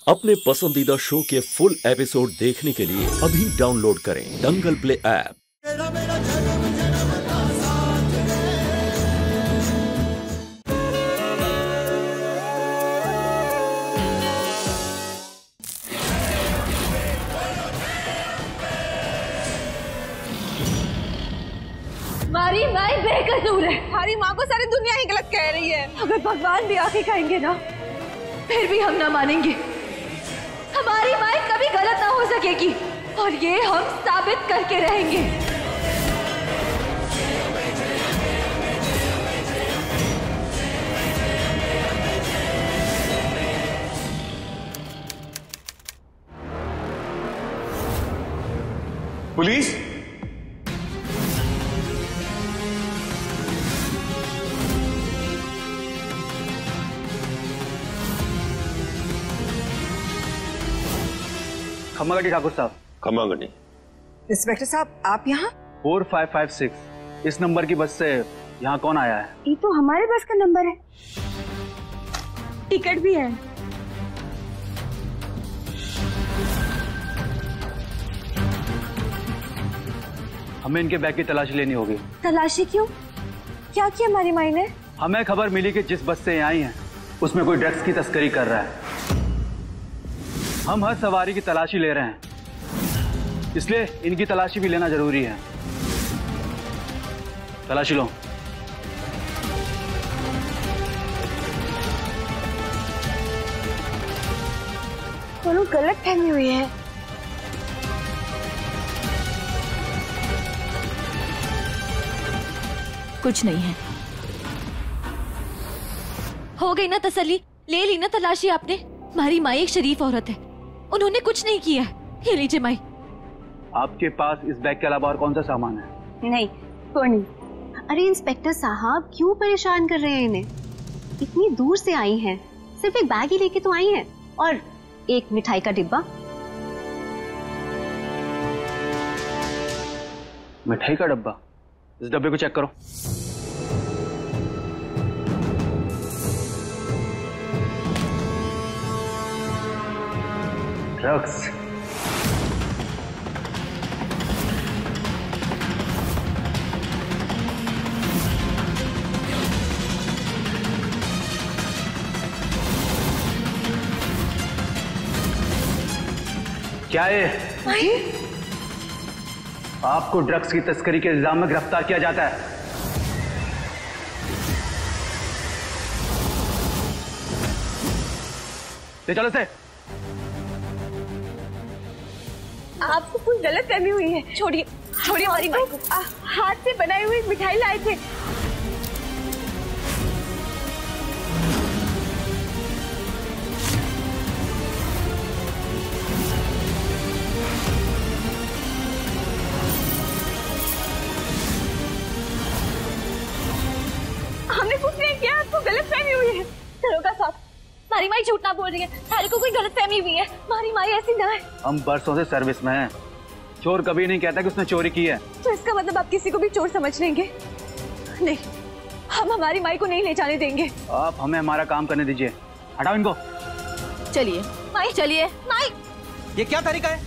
अपने पसंदीदा शो के फुल एपिसोड देखने के लिए अभी डाउनलोड करें दंगल प्ले ऐप। हमारी माई बेकसूर है। हमारी माँ को सारी दुनिया ही गलत कह रही है। अगर भगवान भी आके कहेंगे ना, फिर भी हम ना मानेंगे। हमारी माई कभी गलत ना हो सकेगी और ये हम साबित करके रहेंगे। पुलिस, खम्मागढ़ी ठाकुर साहब। खम्मागढ़ी। इंस्पेक्टर साहब, आप यहाँ? 4556 इस नंबर की बस से यहाँ कौन आया है? ये तो हमारे बस का नंबर है, टिकट भी है। हमें इनके बैग की तलाशी लेनी होगी। तलाशी क्यों? क्या किया हमारी माई ने? हमें खबर मिली कि जिस बस से आई हैं उसमें कोई ड्रग्स की तस्करी कर रहा है। हम हर सवारी की तलाशी ले रहे हैं, इसलिए इनकी तलाशी भी लेना जरूरी है। तलाशी लो। दोनों गलत फहमी हुई है। कुछ नहीं है। हो गई ना तसल्ली? ले ली ना तलाशी आपने? हमारी माई एक शरीफ औरत है, उन्होंने कुछ नहीं किया। ये लीजिए माई। आपके पास इस बैग के अलावा और कौन सा सामान है? नहीं, कोई नहीं। अरे इंस्पेक्टर साहब, क्यों परेशान कर रहे हैं इन्हें? इतनी दूर से आई हैं, सिर्फ एक बैग ही लेके तो आई हैं और एक मिठाई का डिब्बा। मिठाई का डब्बा? इस डब्बे को चेक करो। ड्रग्स। क्या है? आपको ड्रग्स की तस्करी के इल्जाम में गिरफ्तार किया जाता है। ले चलो से। आपको कुछ गलत फहमी हुई है। छोड़िए, छोड़िए हमारी माई को। हाथ से बनाई हुई मिठाई लाए थे। हमने कुछ नहीं किया, आपको गलत फहमी हुई है। दरोगा साहब, हमारी माई झूठ ना बोल रही है, हमारी को कोई गलत फहमी हुई है। हमारी माई ऐसी ना है। हम बरसों से सर्विस में हैं। चोर कभी नहीं कहता कि उसने चोरी की है। तो इसका मतलब आप किसी को भी चोर समझ लेंगे? नहीं, हम हमारी माई को नहीं ले जाने देंगे। आप हमें हमारा काम करने दीजिए। हटाओ इनको। चलिए माई, चलिए माई। ये क्या तरीका है?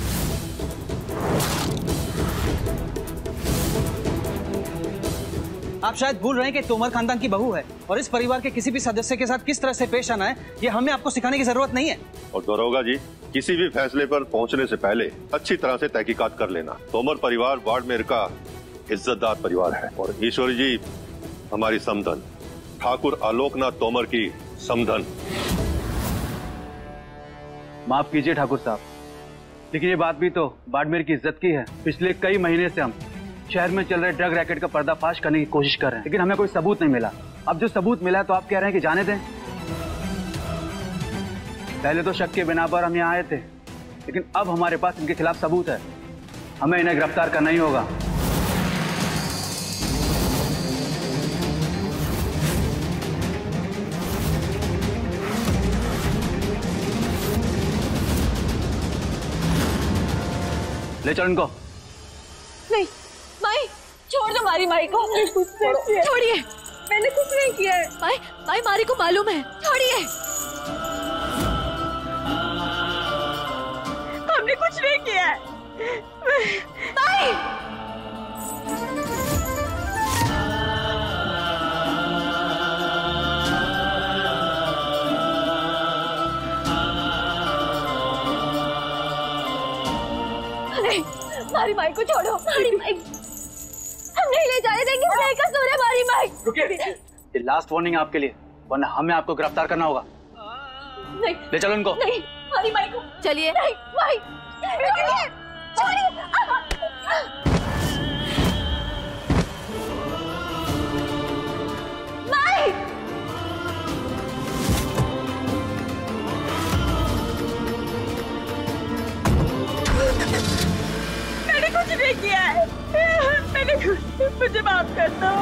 आप शायद भूल रहे हैं कि तोमर खानदान की बहू है और इस परिवार के किसी भी सदस्य के साथ किस तरह से पेश आना है ये हमें आपको सिखाने की जरूरत नहीं है। और दरोगा जी, किसी भी फैसले पर पहुंचने से पहले अच्छी तरह से तहकीकात कर लेना। तोमर परिवार बाड़मेर का इज्जतदार परिवार है और ईश्वरी जी हमारी समधन, ठाकुर आलोकनाथ तोमर की समधन। माफ कीजिए ठाकुर साहब, लेकिन ये बात भी तो बाड़मेर की इज्जत की है। पिछले कई महीने से हम शहर में चल रहे ड्रग रैकेट का पर्दाफाश करने की कोशिश कर रहे हैं, लेकिन हमें कोई सबूत नहीं मिला। अब जो सबूत मिला तो आप कह रहे हैं कि जाने दें। पहले तो शक के बिना पर हम यहाँ आए थे, लेकिन अब हमारे पास इनके खिलाफ सबूत है। हमें इन्हें गिरफ्तार करना ही होगा। ले चलो इनको। नहीं माई, छोड़ दो हमारी माई को। छोड़िए, मैंने कुछ नहीं किया है। माई, माई मारी को मालूम है, छोड़िए। माई नहीं, हमारी माई को छोड़ो। हमारी माई हम नहीं ले जाने देंगे। बेकसूर है हमारी माई। रुकिए, ये लास्ट वार्निंग आपके लिए, वरना हमें आपको गिरफ्तार करना होगा। नहीं, ले चलो इनको। नहीं, हमारी माई को चलिए। नहीं, माई छोड़िए, छोड़िए। माई मैंने कुछ नहीं किया है। मैंने मुझे माफ कर दो।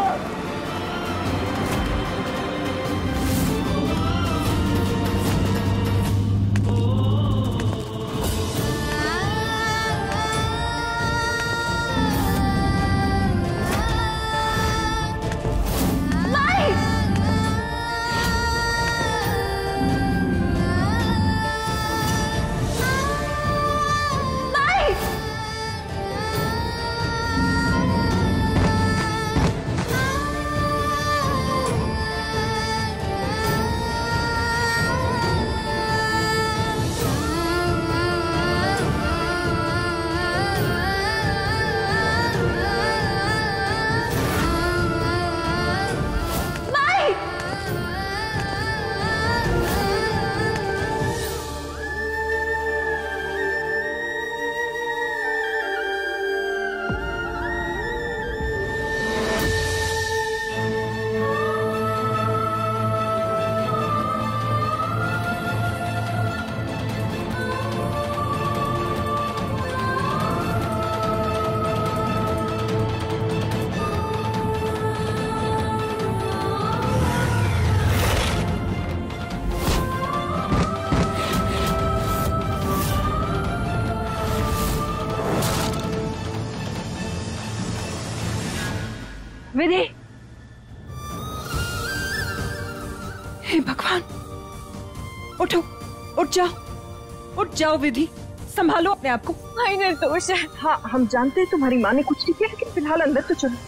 विधि, हे भगवान, उठो, उठ जाओ विधि, संभालो अपने आप को। भाई निर्दोष है। हाँ, हम जानते हैं तुम्हारी माँ ने कुछ नहीं किया, लेकिन फिलहाल अंदर तो चलो।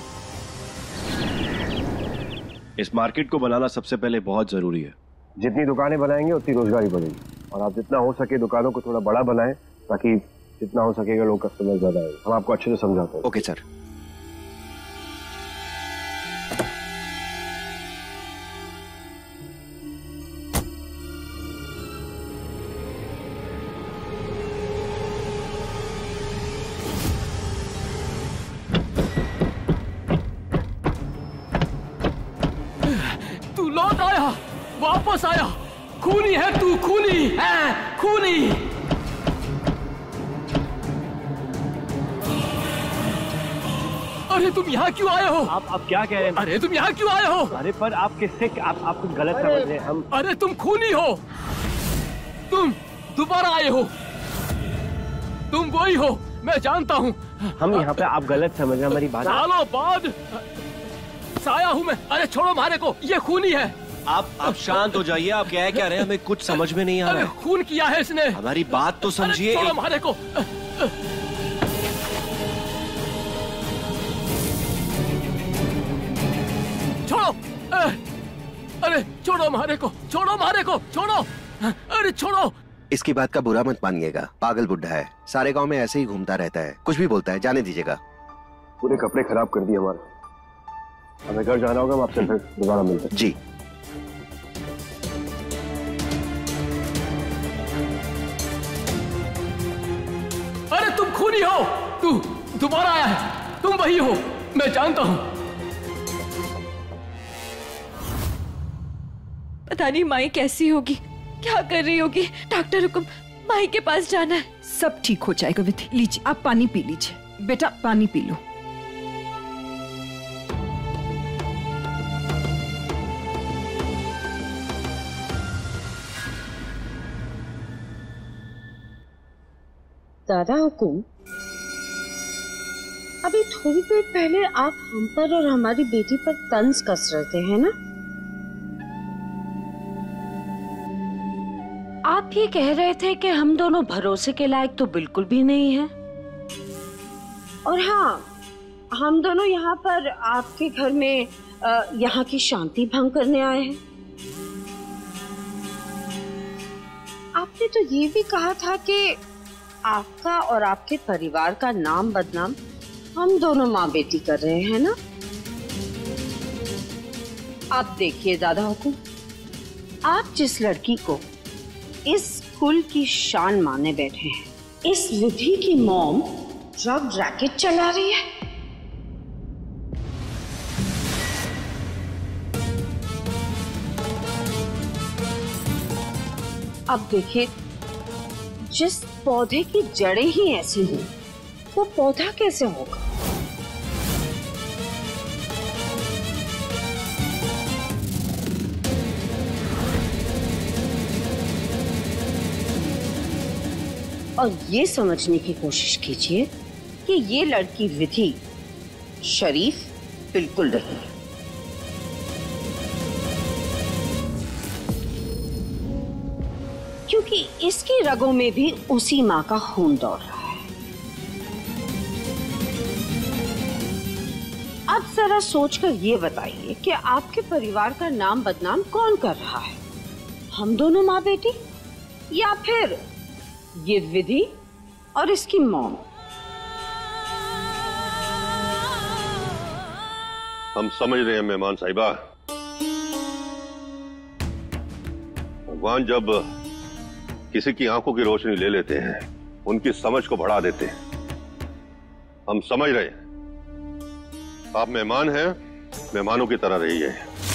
इस मार्केट को बनाना सबसे पहले बहुत जरूरी है। जितनी दुकानें बनाएंगे उतनी रोजगारी बढ़ेगी, और आप जितना हो सके दुकानों को थोड़ा बड़ा बनाएं, ताकि जितना हो सकेगा लोग कस्टमर ज्यादा आए। हम आपको अच्छे से समझाते हैं। Okay sir. तू लौट आया, वापस आया। खूनी है तू, खूनी है, खूनी। अरे तुम यहाँ क्यों आए हो? आप क्या कह रहे हैं? अरे तुम यहाँ क्यों आए हो? अरे पर आप किससे, आप कुछ गलत समझ रहे हैं। हम अरे तुम खूनी हो, तुम दोबारा आए हो, तुम वही हो, मैं जानता हूँ। हम यहाँ पे, आप गलत समझ रहे हैं हमारी बात। सालों बाद साया हूँ मैं। अरे छोड़ो मारे को, ये खूनी है। आप शांत हो जाइए। आप क्या कह रहे हैं, हमें कुछ समझ में नहीं आ रहा है। खून किया है इसने। हमारी बात तो समझिए। छोड़ो मारे को। छोड़ो। अरे छोड़ो मारे को, छोड़ो मारे को, छोड़ो। अरे छोड़ो। इसकी बात का बुरा मत मानिएगा, पागल बुड्ढा है, सारे गांव में ऐसे ही घूमता रहता है, कुछ भी बोलता है, जाने दीजिएगा। पूरे कपड़े खराब कर दिए हमारे। हमें घर जाना होगा, हम आपसे फिर दोबारा मिलते हैं। जी। अरे तुम खूनी हो, तू दोबारा आया है, तुम वही हो, मैं जानता हूं। पता नहीं माई कैसी होगी, क्या कर रही होगी। डॉक्टर हुक्म, माई के पास जाना है। सब ठीक हो जाएगा विधि। लीजिए, आप पानी पी लीजिए। बेटा पानी पी लो। दादा हुकुम, अभी थोड़ी देर पहले आप हम पर और हमारी बेटी पर तंज कस रहे थे, है ना? आप ये कह रहे थे कि हम दोनों भरोसे के लायक तो बिल्कुल भी नहीं हैं। और हाँ, हम दोनों यहाँ पर आपके घर में यहाँ की शांति भंग करने आए हैं। आपने तो ये भी कहा था कि आपका और आपके परिवार का नाम बदनाम हम दोनों माँ बेटी कर रहे हैं ना। आप देखिए दादा हुकुम, आप जिस लड़की को इस कुल की शान माने बैठे हैं, इस विधि की मॉम ड्रग रैकेट चला रही है। अब देखिए, जिस पौधे की जड़ें ही ऐसी हों, वो पौधा कैसे होगा? और ये समझने की कोशिश कीजिए कि ये लड़की विधि शरीफ बिल्कुल नहीं है। क्योंकि इसकी रगों में भी उसी माँ का खून दौड़ रहा है। अब जरा सोचकर ये बताइए कि आपके परिवार का नाम बदनाम कौन कर रहा है? हम दोनों माँ बेटी या फिर ये विधि और इसकी मॉम? हम समझ रहे हैं मेहमान साहिबा, भगवान जब किसी की आंखों की रोशनी ले leते हैं, उनकी समझ को बढ़ा देते हैं। हम समझ रहे हैं, आप मेहमान हैं, मेहमानों की तरह रहिए।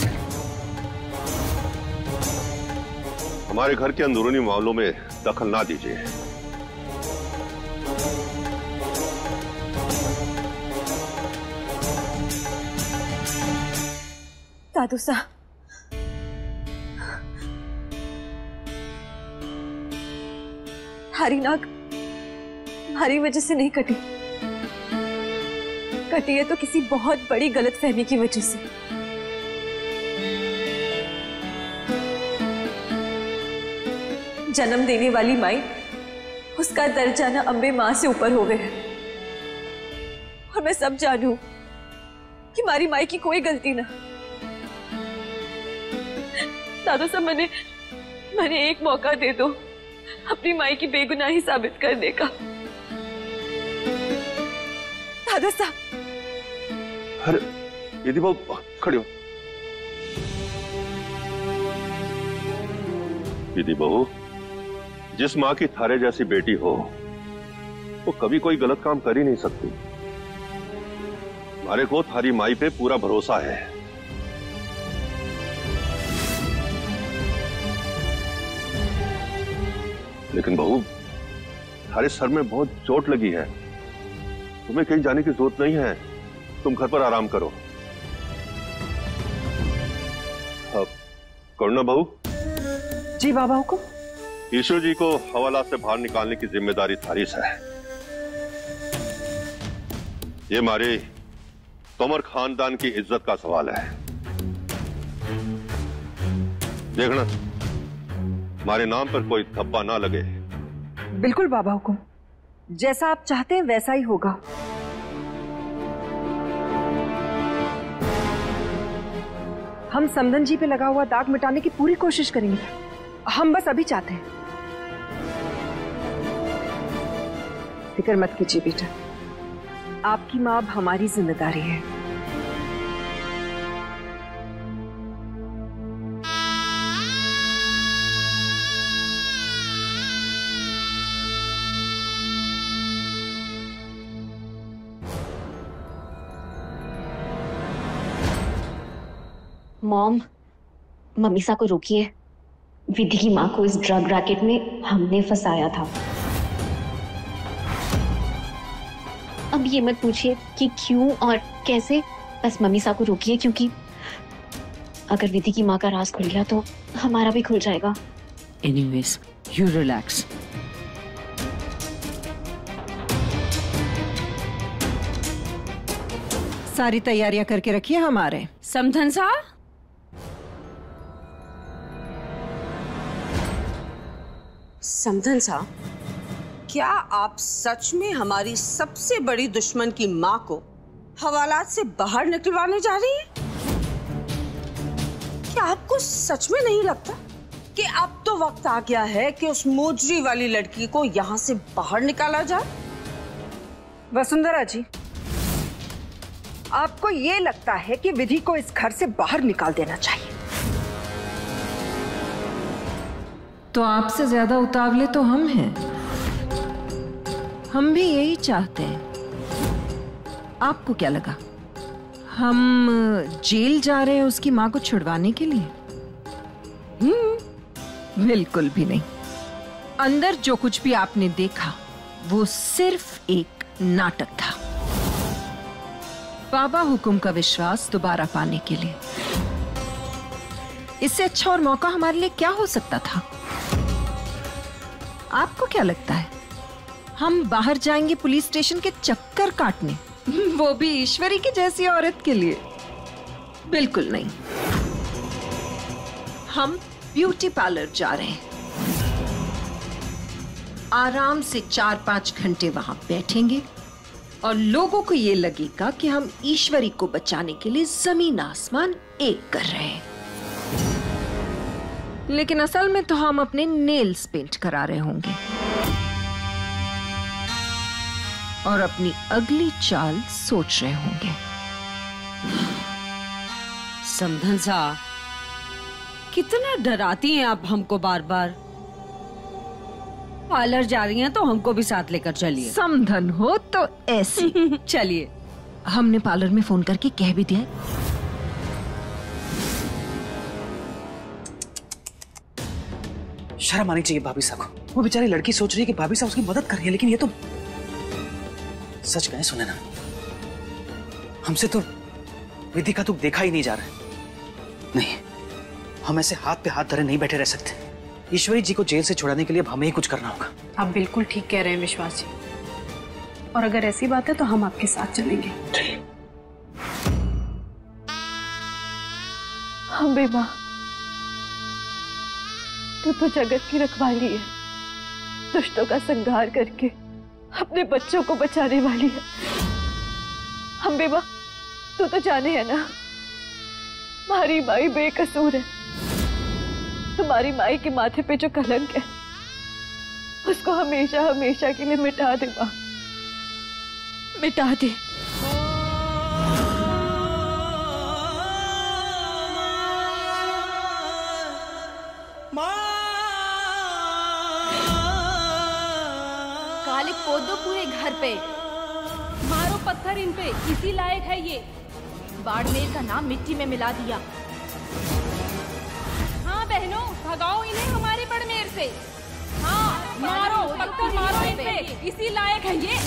हमारे घर के अंदरूनी मामलों में दखल ना दीजिए। दादू साहब, हरी नाक हमारी वजह से नहीं कटी है तो किसी बहुत बड़ी गलतफहमी की वजह से। जन्म देने वाली माई, उसका दर्जा ना अम्बे माँ से ऊपर हो गया। और मैं सब जानू कि हमारी माई की कोई गलती ना। दादा साहब, मैंने एक मौका दे दो अपनी माई की बेगुनाही साबित करने का। दादा साहब। अरे यदि वो खड़ी हो। दीदी बहू, जिस माँ की थारे जैसी बेटी हो, वो कभी कोई गलत काम कर ही नहीं सकती। हमारे को थारी माई पे पूरा भरोसा है। लेकिन बहू, थारे सर में बहुत चोट लगी है, तुम्हें कहीं जाने की जरूरत नहीं है। तुम घर पर आराम करो। करुणा बहू। जी बाबा हुकुम। ईश्वर जी को हवाला से बाहर निकालने की जिम्मेदारी थारी से है। ये हमारे तोमर खानदान की इज्जत का सवाल है। देखना हमारे नाम पर कोई धब्बा ना लगे। बिल्कुल बाबा हुकुम, जैसा आप चाहते हैं वैसा ही होगा। हम समधन जी पे लगा हुआ दाग मिटाने की पूरी कोशिश करेंगे। हम बस अभी चाहते हैं। फिक्र मत कीजिए बेटा, आपकी मां अब हमारी जिम्मेदारी है। मॉम, ममीसा को रोकिए। विधि की माँ को इस ड्रग रैकेट में हमने फंसाया था। अब ये मत पूछिए कि क्यों और कैसे, बस ममीसा को रोकिए, क्योंकि अगर विधि की माँ का राज खुल गया तो हमारा भी खुल जाएगा। Anyways, you relax. सारी तैयारियां करके रखिए हमारे। समधन साहब, समधन साहब, क्या आप सच में हमारी सबसे बड़ी दुश्मन की माँ को हवालात से बाहर निकलवाने जा रही हैं? क्या आपको सच में नहीं लगता कि अब तो वक्त आ गया है कि उस मोजरी वाली लड़की को यहाँ से बाहर निकाला जाए? वसुंधरा जी, आपको ये लगता है कि विधि को इस घर से बाहर निकाल देना चाहिए? तो आपसे ज्यादा उतावले तो हम हैं। हम भी यही चाहते हैं। आपको क्या लगा हम जेल जा रहे हैं उसकी मां को छुड़वाने के लिए? बिल्कुल भी नहीं। अंदर जो कुछ भी आपने देखा वो सिर्फ एक नाटक था, बाबा हुकुम का विश्वास दोबारा पाने के लिए। इससे अच्छा और मौका हमारे लिए क्या हो सकता था? आपको क्या लगता है हम बाहर जाएंगे पुलिस स्टेशन के चक्कर काटने, वो भी ईश्वरी की जैसी औरत के लिए? बिल्कुल नहीं। हम ब्यूटी पार्लर जा रहे हैं। आराम से 4-5 घंटे वहां बैठेंगे और लोगों को ये लगेगा कि हम ईश्वरी को बचाने के लिए जमीन आसमान एक कर रहे हैं, लेकिन असल में तो हम अपने नेल्स पेंट करा रहे होंगे और अपनी अगली चाल सोच रहे होंगे। समधन साहब, कितना डराती हैं आप हमको बार बार। पार्लर जा रही हैं तो हमको भी साथ लेकर चलिए। समधन हो तो ऐसी। चलिए। हमने पार्लर में फोन करके कह भी दिया है। शर्म आनी चाहिए भाभी साहब को। वो बेचारी लड़की सोच रही है कि भाभी साहब उसकी मदद कर रही है, लेकिन ये तो सच कहें सुने ना, हमसे तो विधि का दुख देखा ही नहीं जा रहा है। नहीं, हम ऐसे हाथ पे हाथ धरे नहीं बैठे रह सकते। ईश्वरी जी को जेल से छुड़ाने के लिए अब हमें ही कुछ करना होगा। आप बिल्कुल ठीक कह रहे हैं विश्वास जी, और अगर ऐसी बात है तो हम आपके साथ चलेंगे। हाँ बेबा, तू तो जगत की रखवाली है, दुष्टों का संहार करके अपने बच्चों को बचाने वाली है। हम बेबा, तू तो जाने है ना, हमारी माई बेकसूर है। तुम्हारी माई के माथे पे जो कलंक है उसको हमेशा हमेशा के लिए मिटा दे मां, मिटा दे। कालिक पोत दो पूरे घर पे, मारो पत्थर इन पे, इसी लायक है ये। बाड़मेर का नाम मिट्टी में मिला दिया। हाँ बहनों, भगाओ इन्हें हमारे बाड़मेर से। हाँ मारो पत्थर, मारो इन पे, इसी लायक है ये।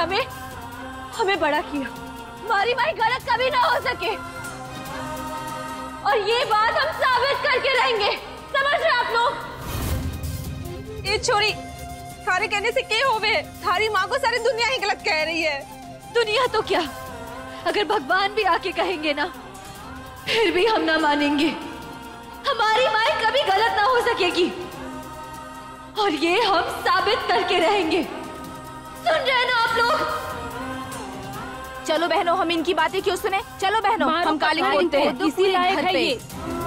हमें बड़ा किया। हमारी माई गलत कभी ना हो सके और ये बात हम साबित करके रहेंगे। समझ रहे आप लोग? ये छोरी थारे कहने से क्या होवे? थारी माँ को सारी दुनिया ही गलत कह रही है। दुनिया तो क्या, अगर भगवान भी आके कहेंगे ना फिर भी हम ना मानेंगे। हमारी माई कभी गलत ना हो सकेगी और ये हम साबित करके रहेंगे। सुन रहे ना आप लोग? चलो बहनों, हम इनकी बातें क्यों सुने? चलो बहनों, हम काली बोलते हैं, इसी लायक है ये।